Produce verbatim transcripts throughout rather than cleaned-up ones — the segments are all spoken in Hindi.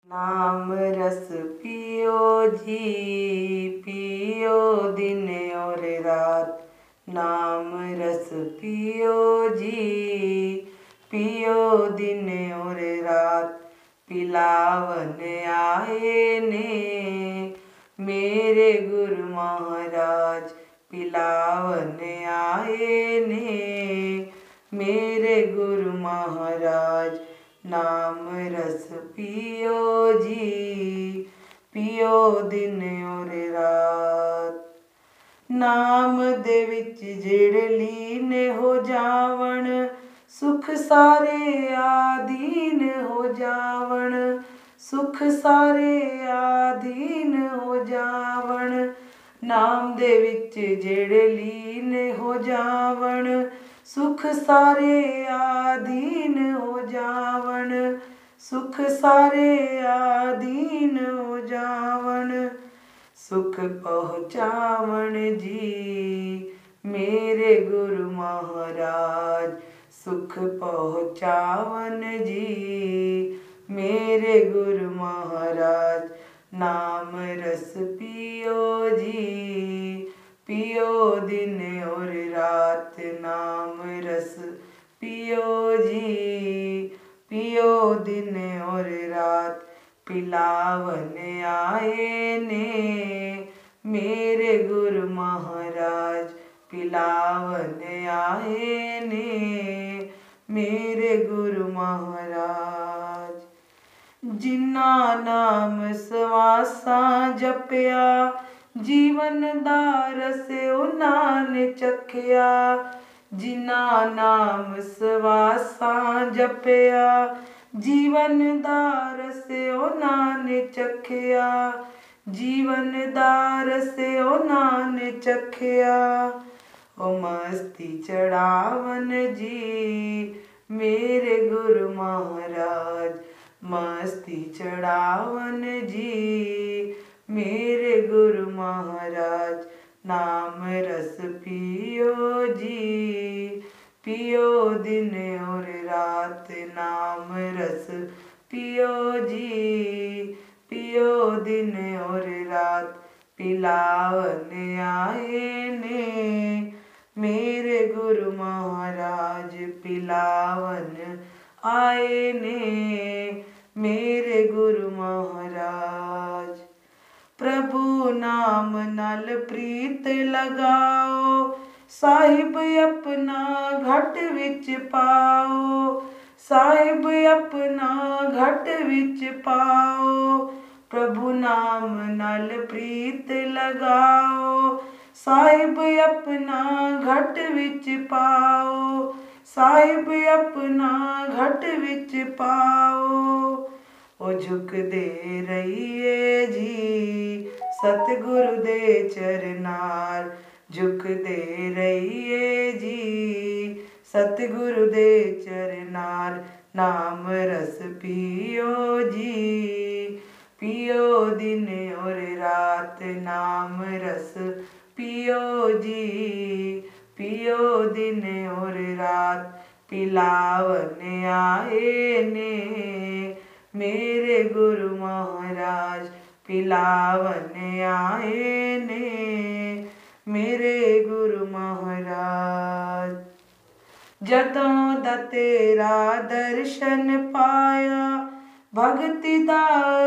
नाम रस पियो जी, पियो दिन और रात। नाम रस पियो जी, पियो दिन और रात। पिलावन आए ने मेरे गुरु महाराज, पिलावन आए ने मेरे गुरु महाराज। नाम रस पियो जी, पियो दिन और रात। नाम दे विच जेड़े लीन हो जावण, सुख सारे आधीन हो जावण। सुख सारे आधीन हो जावण। नाम दे विच जेड़े लीन हो जावण, सुख सारे आधीन हो जावण। सुख सारे आधीन हो जावण। सुख पहुँचावण जी मेरे गुरु महाराज, सुख पहुँचावन जी मेरे गुरु महाराज। नाम रस पियो जी, पियो दिन और रात। नाम रस पियो जी, पियो दिन और रात। पिलावन आए ने मेरे गुरु महाराज, पिलावन आए ने मेरे गुरु महाराज। जिन्ना नाम सवासा जपया, जीवन दा रस उन्हां ने चखया। जिन्ना नाम सवासा जपया, जीवन दा रस उन्हां ने चखया। जीवन दा रस उन्हां ने चखया। ओ मस्ती चढ़ावन जी मेरे गुरु महाराज, मस्ती चढ़ावन जी मेरे गुरु महाराज। नाम रस पियो जी, पियो दिन और रात। नाम रस पियो जी, पियो दिन और रात। पिलावन आए ने मेरे गुरु महाराज, पिलावन आए ने मेरे गुरु महाराज। प्रभु नाम नल प्रीत लगाओ, साहिब अपना घट विच पाओ। साहिब अपना घट विच पाओ। प्रभु नाम नल प्रीत लगाओ, साहिब अपना घट विच पाओ। साहिब अपना घट विच पाओ। ओ झुकदे रहिए जी सतगुरु दे चरनार, झुकदे रहिए जी सतगुरु दे चरनार। नाम रस पियो जी, पियो दिन और रात। नाम रस पियो जी, पियो दिन और रात। पिलावन आए ने मेरे गुरु महाराज, पिलावन आए ने मेरे गुरु महाराज। जदों दा तेरा दर्शन पाया, भगति दा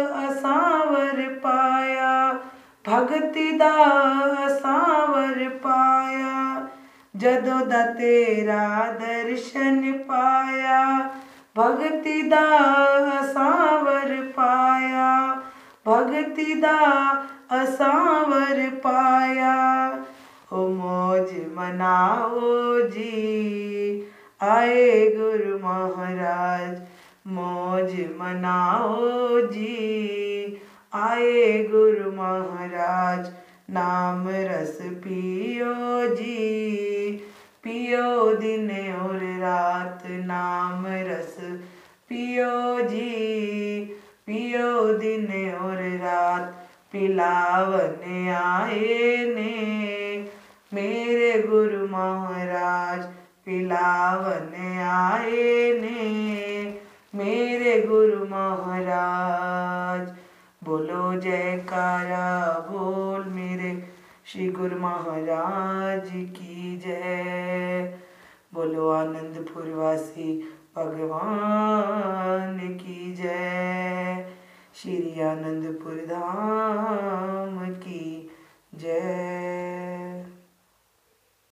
असावर पाया। भगति दा असावर पाया। जदों दा तेरा दर्शन पाया, भगति दा असावर पाया। भगति दा असावर पाया। ओ मौज मनाओ जी आए गुरु महाराज, मौज मनाओ जी आए गुरु महाराज। नाम रस पियो जी, पियो दिन और रात। नाम रस पियो जी, पियो दिन और रात। पिलावन आए ने मेरे गुरु महाराज, पिलावन आए ने मेरे गुरु महाराज। जयकारा बोल मेरे श्री गुरु महाराज की जय। बोलो आनंदपुर वासी भगवान की जय। श्री आनंदपुर धाम की जय।